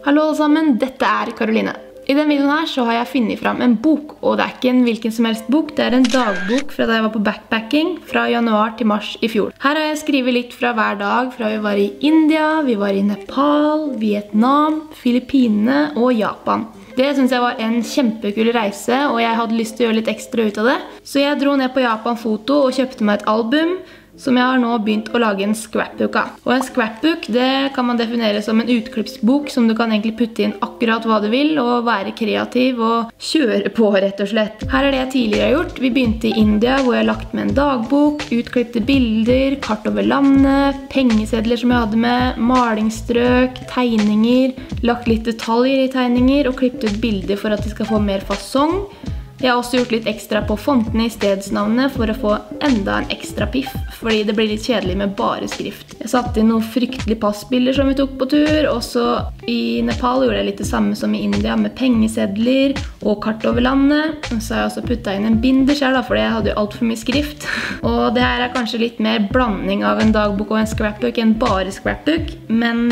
Hallo alle sammen, dette Karoline. I denne videoen her så har jeg funnet fram en bok, og det ikke en hvilken som helst bok, det en dagbok fra da jeg var på backpacking fra januar til mars i fjor. Her har jeg skrevet litt fra hver dag, fra vi var i India, vi var i Nepal, Vietnam, Filippinene og Japan. Det synes jeg var en kjempekul reise, og jeg hadde lyst til å gjøre litt ekstra ut av det. Så jeg dro ned på Japan Foto og kjøpte meg et album, som jeg har nå begynt å lage en scrapbook av. Og en scrapbook, det kan man definere som en utklippsbok som du kan egentlig putte inn akkurat hva du vil, og være kreativ og kjøre på rett og slett. Her det jeg tidligere har gjort. Vi begynte i India, hvor jeg har lagt med en dagbok, utklippte bilder, kart over landet, pengesedler som jeg hadde med, malingsstrøk, tegninger, lagt litt detaljer i tegninger, og klippet ut bilder for at de skal få mer fasong. Jeg har også gjort litt ekstra på fontene i stedsnavnet for å få enda en ekstra piff, fordi det blir litt kjedelig med bare skrift. Jeg satte inn noen fryktelige passbilder som vi tok på tur, og så i Nepal gjorde jeg litt det samme som i India med pengesedler og kart over landet. Så har jeg også puttet inn en binder selv, fordi jeg hadde jo alt for mye skrift. Og det her kanskje litt mer blanding av en dagbok og en scrapbook enn bare scrapbook, men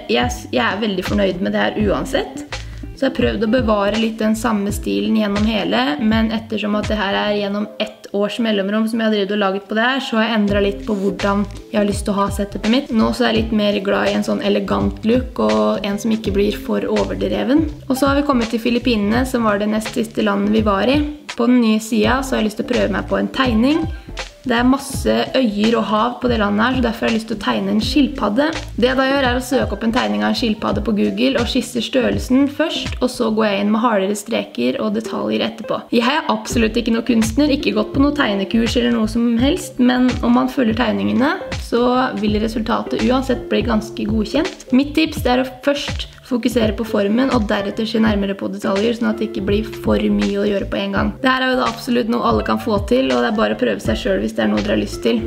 jeg veldig fornøyd med det her uansett. Så jeg prøvde å bevare litt den samme stilen gjennom hele, men ettersom at det her gjennom 1 års mellomrom som jeg har drevet og laget på det her, så har jeg endret litt på hvordan jeg har lyst til å ha setupet mitt. Nå så jeg litt mer glad i en sånn elegant look, og en som ikke blir for overdreven. Og så har vi kommet til Filippinene, som var det nest siste landet vi var i. På den nye siden så har jeg lyst til å prøve meg på en tegning. Det masse øyer og hav på det landet her, så derfor har jeg lyst til å tegne en skilpadde. Det jeg da gjør å søke opp en tegning av en skilpadde på Google og skisser størrelsen først, og så går jeg inn med hardere streker og detaljer etterpå. Jeg er absolutt ikke noen kunstner, ikke gått på noen tegnekurs eller noe som helst, men om man følger tegningene, så vil resultatet uansett bli ganske godkjent. Mitt tips å først fokusere på formen, og deretter se nærmere på detaljer, sånn at det ikke blir for mye å gjøre på en gang. Dette jo da absolutt noe alle kan få til, og det bare å prøve seg selv hvis det noe dere har lyst til.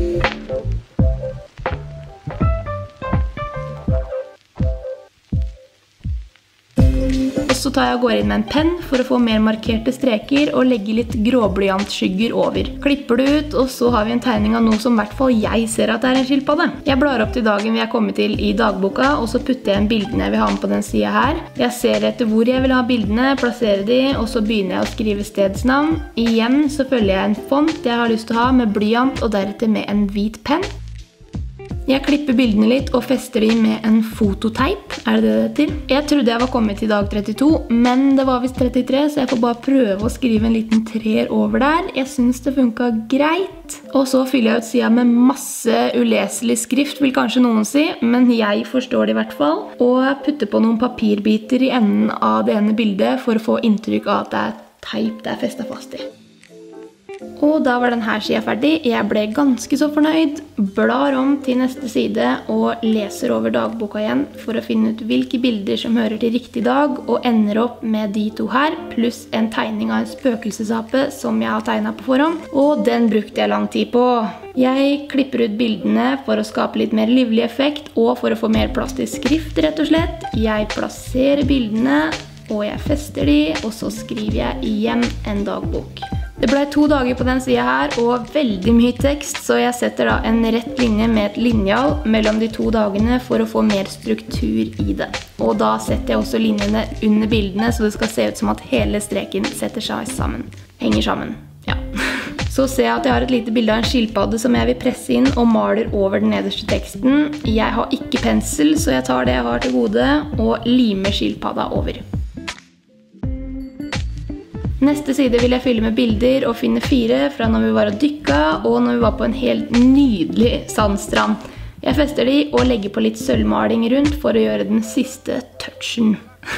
Så tar jeg og går inn med en penn for å få mer markerte streker og legge litt gråblyantskygger over. Klipper det ut, og så har vi en tegning av noe som i hvert fall jeg ser at det en skilpadde. Jeg blar opp til dagen vi kommet til i dagboka, og så putter jeg inn bildene jeg vil ha med på den siden her. Jeg ser etter hvor jeg vil ha bildene, plasserer de, og så begynner jeg å skrive stedsnavn. Igjen så følger jeg en font jeg har lyst til å ha med blyant, og deretter med en hvit penn. Jeg klipper bildene litt og fester de med en fototeip, det til? Jeg trodde jeg var kommet til dag 32, men det var vist 33, så jeg får bare prøve å skrive en liten 3 over der. Jeg synes det funket greit. Og så fyller jeg ut siden med masse uleselig skrift, vil kanskje noen si, men jeg forstår det i hvert fall. Og jeg putter på noen papirbiter i enden av det ene bildet for å få inntrykk av at det teip det festet fast i. Og da var denne siden ferdig. Jeg ble ganske så fornøyd, blar om til neste side og leser over dagboka igjen for å finne ut hvilke bilder som hører til riktig dag, og ender opp med de 2 her, pluss en tegning av en spøkelsesape som jeg har tegnet på forhånd, og den brukte jeg lang tid på. Jeg klipper ut bildene for å skape litt mer livlig effekt, og for å få mer plass til skrift, rett og slett. Jeg plasserer bildene, og jeg fester de, og så skriver jeg igjen en dagbok. Det ble 2 dager på den siden her, og veldig mye tekst, så jeg setter da en rett linje med et linjal mellom de 2 dagene for å få mer struktur i det. Og da setter jeg også linjene under bildene, så det skal se ut som at hele streken setter seg sammen. Henger sammen, ja. Så ser jeg at jeg har et lite bilde av en skilpadde som jeg vil presse inn og maler over den nederste teksten. Jeg har ikke pensel, så jeg tar det jeg har til gode, og limer skilpadda over. Neste side vil jeg fylle med bilder og finne 4 fra når vi var og dykket, og når vi var på en helt nydelig sandstrand. Jeg fester de og legger på litt sølvmaling rundt for å gjøre den siste touchen.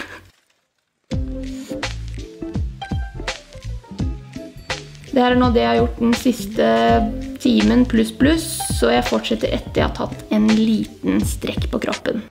Det nå det jeg har gjort den siste timen pluss, så jeg fortsetter etter jeg har tatt en liten strekk på kroppen.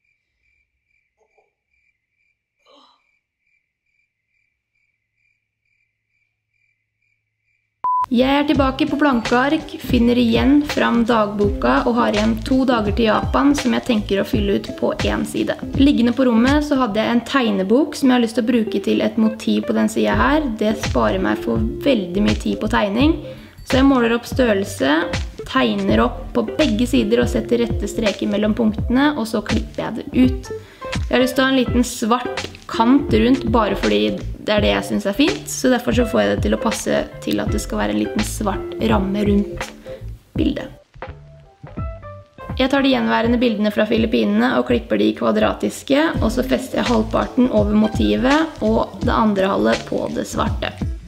Jeg tilbake på blankeark, finner igjen fram dagboka og har igjen 2 dager til Japan som jeg tenker å fylle ut på en side. Liggende på rommet så hadde jeg en tegnebok som jeg har lyst til å bruke til et motiv på den siden her. Det sparer meg for veldig mye tid på tegning, så jeg måler opp størrelse, tegner opp på begge sider og setter rette streker mellom punktene, og så klipper jeg det ut. Jeg har lyst til å ha en liten svart kant rundt, bare fordi det er det jeg synes er fint, så derfor så får jeg det til å passe til at det skal være en liten svart ramme rundt bildet. Jeg tar de gjenværende bildene fra Filippinene og klipper de kvadratiske, og så fester jeg halvparten over motivet og det andre halve på det svarte.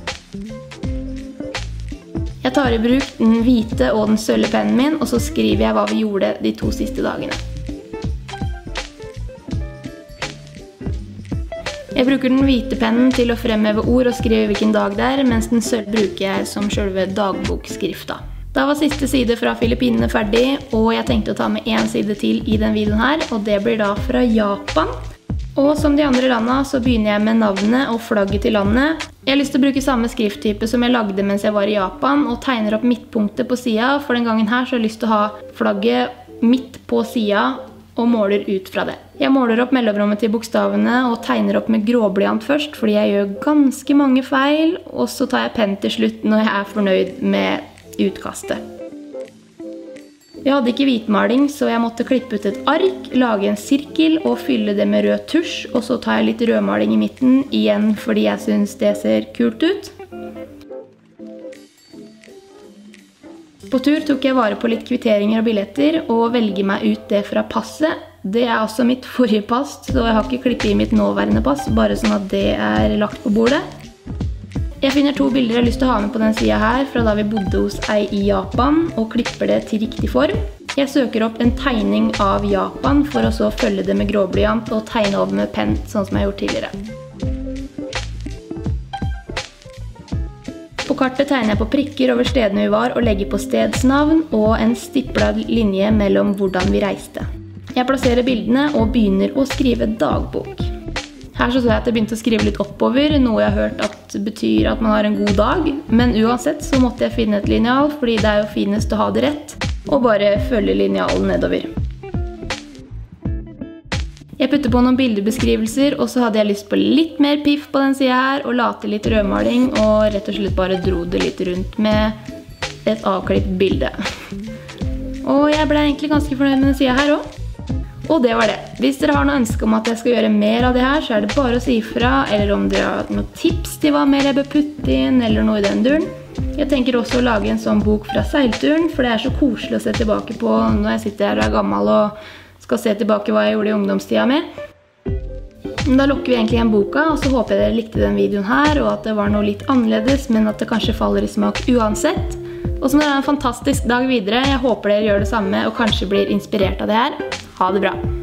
Jeg tar i bruk den hvite og den sølve pennen min, og så skriver jeg hva vi gjorde de 2 siste dagene. Jeg bruker den hvite pennen til å fremheve ord og skrive hvilken dag det er, mens den sølve bruker jeg som selve dagbokskrifta. Da var siste side fra Filippinene ferdig, og jeg tenkte å ta med en side til i den videoen her, og det blir da fra Japan. Og som de andre landene så begynner jeg med navnet og flagget til landet. Jeg har lyst til å bruke samme skrifttype som jeg lagde mens jeg var i Japan, og tegner opp midtpunktet på siden. For den gangen her så har jeg lyst til å ha flagget midt på siden, og måler ut fra det. Jeg måler opp mellomrommet til bokstavene og tegner opp med gråblyant først, fordi jeg gjør ganske mange feil, og så tar jeg penn til slutt når jeg er fornøyd med utkastet. Jeg hadde ikke hvitmaling, så jeg måtte klippe ut et ark, lage en sirkel og fylle det med rød tusj, og så tar jeg litt rødmaling i midten, igjen fordi jeg synes det ser kult ut. På tur tok jeg vare på litt kvitteringer og billetter, og velger meg ut det fra passet. Det er også mitt forrige pass, så jeg har ikke klippet i mitt nåværende pass, bare sånn at det er lagt på bordet. Jeg finner 2 bilder jeg har lyst til å ha med på den siden her, fra da vi bodde hos ei i Japan, og klipper det til riktig form. Jeg søker opp en tegning av Japan, for å så følge det med gråblyant og tegne over med penn, sånn som jeg har gjort tidligere. På kartet tegner jeg på prikker over stedene vi var, og legger på stedsnavn, og en stiplet linje mellom hvordan vi reiste. Jeg plasserer bildene og begynner å skrive dagbok. Her så jeg at jeg begynte å skrive litt oppover, noe jeg har hørt at betyr at man har en god dag. Men uansett så måtte jeg finne et lineal, fordi det er jo finest å ha det rett, og bare følge linealen nedover. Jeg putter på noen bildebeskrivelser, og så hadde jeg lyst på litt mer piff på den siden her, og la til litt rødmaling, og rett og slett bare dro det litt rundt med et avklippet bilde. Og jeg ble egentlig ganske fornøyd med den siden her også. Og det var det. Hvis dere har noe ønske om at jeg skal gjøre mer av det her, så er det bare å si ifra, eller om dere har noen tips til hva mer jeg bør putte inn, eller noe i den duren. Jeg tenker også å lage en sånn bok fra seilturen, for det er så koselig å se tilbake på når jeg sitter her og er gammel og skal se tilbake hva jeg gjorde i ungdomstida med. Da lukker vi egentlig igjen boka, og så håper jeg dere likte den videoen her, og at det var noe litt annerledes, men at det kanskje faller i smak uansett. Og så må dere ha en fantastisk dag videre. Jeg håper dere gjør det samme, og kanskje blir inspirert av det her. Ha det bra!